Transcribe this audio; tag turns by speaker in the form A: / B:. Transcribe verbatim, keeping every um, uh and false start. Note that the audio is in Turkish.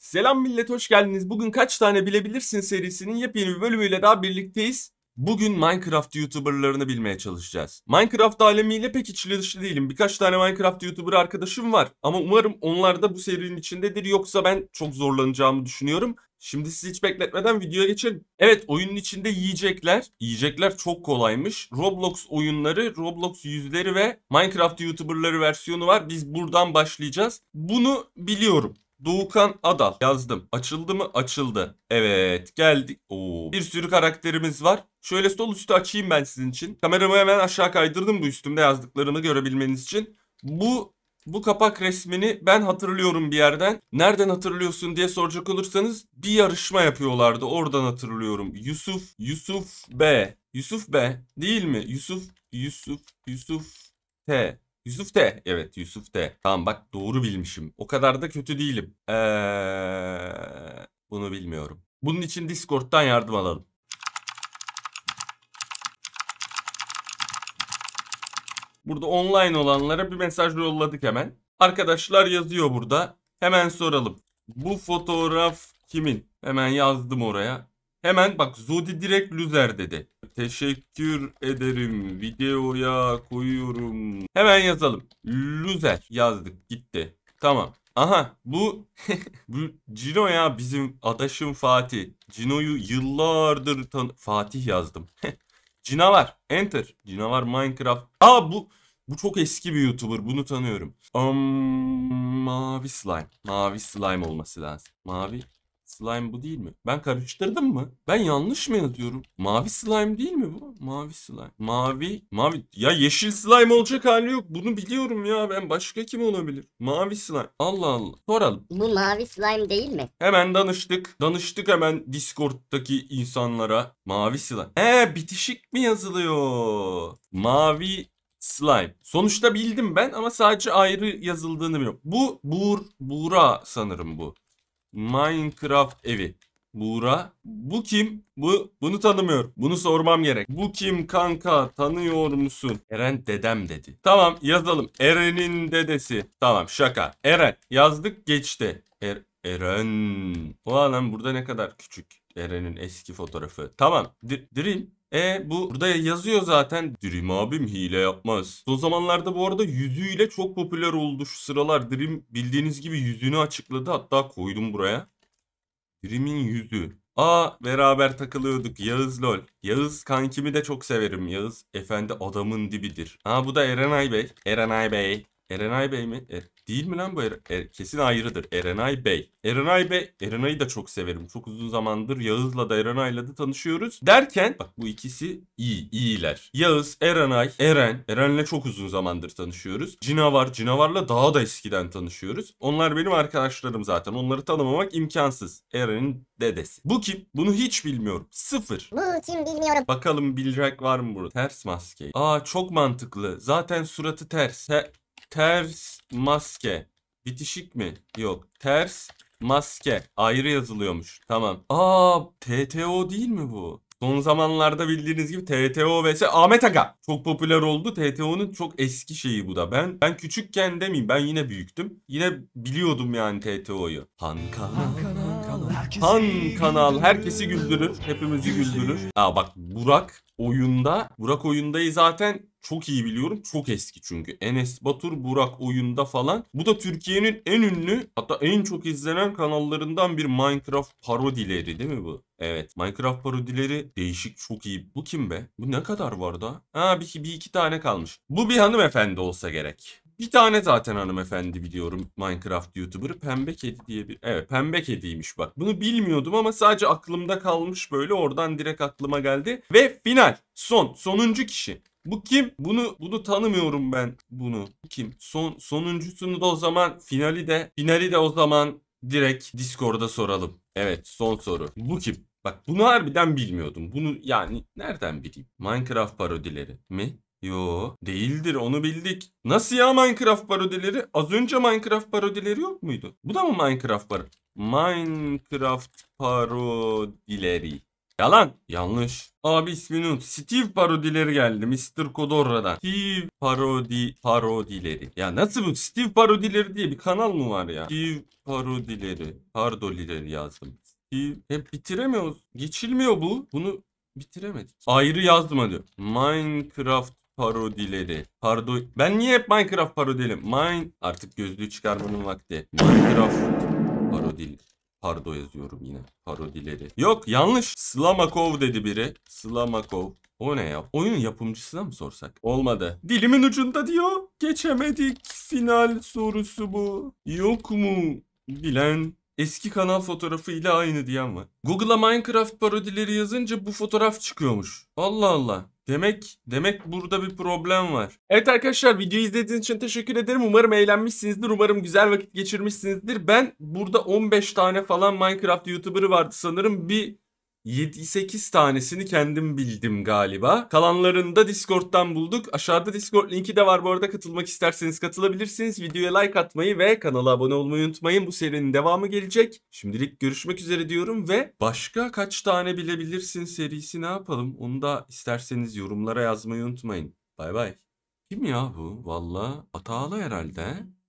A: Selam millet, hoş geldiniz. Bugün kaç tane bilebilirsin serisinin yepyeni bir bölümüyle daha birlikteyiz. Bugün Minecraft YouTuber'larını bilmeye çalışacağız. Minecraft alemiyle pek içli dışlı değilim. Birkaç tane Minecraft YouTuber arkadaşım var. Ama umarım onlar da bu serinin içindedir. Yoksa ben çok zorlanacağımı düşünüyorum. Şimdi sizi hiç bekletmeden videoya geçelim. Evet, oyunun içinde yiyecekler. Yiyecekler çok kolaymış. Roblox oyunları, Roblox yüzleri ve Minecraft YouTuber'ları versiyonu var. Biz buradan başlayacağız. Bunu biliyorum. Doğukan Adal yazdım. Açıldı mı? Açıldı. Evet, geldik. Oo, bir sürü karakterimiz var. Şöyle sol üstü açayım ben sizin için. Kameramı hemen aşağı kaydırdım bu üstümde yazdıklarımı görebilmeniz için. Bu bu kapak resmini ben hatırlıyorum bir yerden. Nereden hatırlıyorsun diye soracak olursanız bir yarışma yapıyorlardı. Oradan hatırlıyorum. Yusuf Yusuf B. Yusuf B değil mi? Yusuf Yusuf Yusuf T. Yusuf T. Evet, Yusuf T. Tamam, bak doğru bilmişim. O kadar da kötü değilim. Eee, bunu bilmiyorum. Bunun için Discord'dan yardım alalım. Burada online olanlara bir mesaj yolladık hemen. Arkadaşlar yazıyor burada. Hemen soralım. Bu fotoğraf kimin? Hemen yazdım oraya. Hemen bak, Zodi direkt Lüzer dedi. Teşekkür ederim. Videoya koyuyorum. Hemen yazalım. Lüzer yazdık, gitti. Tamam. Aha bu bu Cino ya, bizim adaşım Fatih. Cino'yu yıllardır tan Fatih yazdım. Cinavar. Enter. Cinavar Minecraft. Aa bu bu çok eski bir YouTuber. Bunu tanıyorum. Um, mavi slime. Mavi slime olması lazım. Mavi slime bu değil mi? Ben karıştırdım mı? Ben yanlış mı yazıyorum? Mavi slime değil mi bu? Mavi slime. Mavi. Mavi. Ya yeşil slime olacak hali yok. Bunu biliyorum ya. Ben başka kim olabilir? Mavi slime. Allah Allah. Soralım.
B: Bu mavi slime değil mi?
A: Hemen danıştık. Danıştık hemen Discord'daki insanlara. Mavi slime. He, bitişik mi yazılıyor? Mavi slime. Sonuçta bildim ben ama sadece ayrı yazıldığını biliyorum. Bu Buğur, Buğra sanırım bu. Minecraft evi. Buğra. Bu kim? Bu bunu tanımıyorum. Bunu sormam gerek. Bu kim kanka? Tanıyor musun? Eren dedem dedi. Tamam, yazalım. Eren'in dedesi. Tamam, şaka. Eren yazdık, geçti. Er Eren. Ulan lan, burada ne kadar küçük. Eren'in eski fotoğrafı. Tamam. D Dream. E bu burada yazıyor zaten. Dream abim hile yapmaz. Son zamanlarda bu arada yüzüyle çok popüler oldu şu sıralar. Dream bildiğiniz gibi yüzünü açıkladı. Hatta koydum buraya. Dream'in yüzü. Aa, beraber takılıyorduk. Yağız lol. Yağız kankimi de çok severim. Yağız efendi adamın dibidir. Ha, bu da Erenay Bey. Erenay Bey. Erenay Bey mi? E, değil mi lan bu? Er er kesin ayrıdır. Erenay Bey. Erenay Bey. Erenay'ı da çok severim. Çok uzun zamandır Yağız'la da Erenay'la da tanışıyoruz. Derken bak, bu ikisi iyi. iyiler. Yağız, Erenay, Eren. Eren'le çok uzun zamandır tanışıyoruz. Cinavar. Cinavar'la daha da eskiden tanışıyoruz. Onlar benim arkadaşlarım zaten. Onları tanımamak imkansız. Eren'in dedesi. Bu kim? Bunu hiç bilmiyorum. Sıfır.
B: Bu kim bilmiyorum.
A: Bakalım bilecek var mı burada? Ters maske. Aa, çok mantıklı. Zaten suratı ters. Te ters maske. Bitişik mi? Yok. Ters maske. Ayrı yazılıyormuş. Tamam. Aa, T T O değil mi bu? Son zamanlarda bildiğiniz gibi T T O vs Ahmet Aga çok popüler oldu. T T O'nun çok eski şeyi bu da. Ben ben küçükken demeyeyim, ben yine büyüktüm. Yine biliyordum yani T T O'yu. Han kanal, Han kanal herkesi güldürür, hepimizi güldürür. Aa bak, Burak oyunda, Burak oyundayı zaten çok iyi biliyorum. Çok eski çünkü. Enes Batur, Burak oyunda falan. Bu da Türkiye'nin en ünlü, hatta en çok izlenen kanallarından bir Minecraft parodileri değil mi bu? Evet, Minecraft parodileri değişik, çok iyi. Bu kim be? Bu ne kadar var da? Ha, bir, bir iki tane kalmış. Bu bir hanımefendi olsa gerek. Bir tane zaten hanımefendi biliyorum Minecraft YouTuber'ı. Pembe Kedi diye bir... Evet, Pembe Kedi'ymiş bak. Bunu bilmiyordum ama sadece aklımda kalmış böyle. Oradan direkt aklıma geldi. Ve final. Son. Sonuncu kişi. Bu kim? Bunu bunu tanımıyorum ben bunu. Bu kim? Son sonuncusunu da o zaman finali de finali de o zaman direkt Discord'da soralım. Evet, son soru. Bu kim? Bak, bunu harbiden bilmiyordum. Bunu yani nereden bileyim? Minecraft parodileri mi? Yo, değildir, onu bildik. Nasıl ya Minecraft parodileri? Az önce Minecraft parodileri yok muydu? Bu da mı Minecraft par Minecraft parodileri? Yalan. Yanlış. Abi ismini unut. Steve parodileri geldi. mister Kodorra'dan. Steve parodi parodileri. Ya nasıl bu? Steve parodileri diye bir kanal mı var ya? Steve parodileri. Pardolileri yazdım. Steve. Hep bitiremiyoruz. Geçilmiyor bu. Bunu bitiremedik. Ayrı yazma diyor. Minecraft parodileri. Pardon. Ben niye hep Minecraft parodilim? Mine artık gözlüğü çıkarmanın vakti. Minecraft parodi. Pardo yazıyorum yine. Parodileri. Yok yanlış. Slamakov dedi biri. Slamakov. O ne ya? Oyunun yapımcısına mı sorsak? Olmadı. Dilimin ucunda diyor. Geçemedik. Final sorusu bu. Yok mu bilen? Eski kanal fotoğrafı ile aynı diyen var. Google'a Minecraft parodileri yazınca bu fotoğraf çıkıyormuş. Allah Allah. Demek demek burada bir problem var. Evet arkadaşlar, videoyu izlediğiniz için teşekkür ederim. Umarım eğlenmişsinizdir. Umarım güzel vakit geçirmişsinizdir. Ben burada on beş tane falan Minecraft YouTuber'ı vardı sanırım. Bir yedi sekiz tanesini kendim bildim galiba. Kalanlarını da Discord'dan bulduk. Aşağıda Discord linki de var bu arada. Katılmak isterseniz katılabilirsiniz. Videoya like atmayı ve kanala abone olmayı unutmayın. Bu serinin devamı gelecek. Şimdilik görüşmek üzere diyorum ve başka kaç tane bilebilirsin serisi ne yapalım? Onu da isterseniz yorumlara yazmayı unutmayın. Bay bay. Kim ya bu? Valla hatalı herhalde.